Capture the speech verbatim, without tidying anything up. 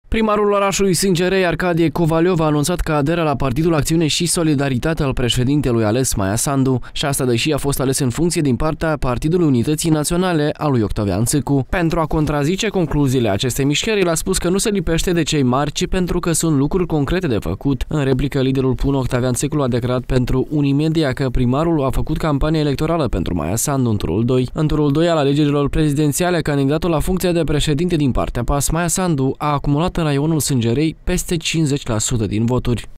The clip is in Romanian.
Primarul orașului Sângerei, Arcadie Covaliov, a anunțat că aderă la Partidul Acțiune și Solidaritate al președintelui ales Maia Sandu, și asta deși a fost ales în funcție din partea Partidului Unității Naționale al lui Octavian Țâcu. Pentru a contrazice concluziile acestei mișcări, el a spus că nu se lipește de cei mari, ci pentru că sunt lucruri concrete de făcut. În replică, liderul P U N Octavian Țâcu a declarat pentru Unimedia că primarul a făcut campanie electorală pentru Maia Sandu în turul doi. În turul doi al alegerilor prezidențiale, candidatul la funcția de președinte din partea P A S, Maia Sandu, a acumulat în raionul Sângerei peste cincizeci la sută din voturi.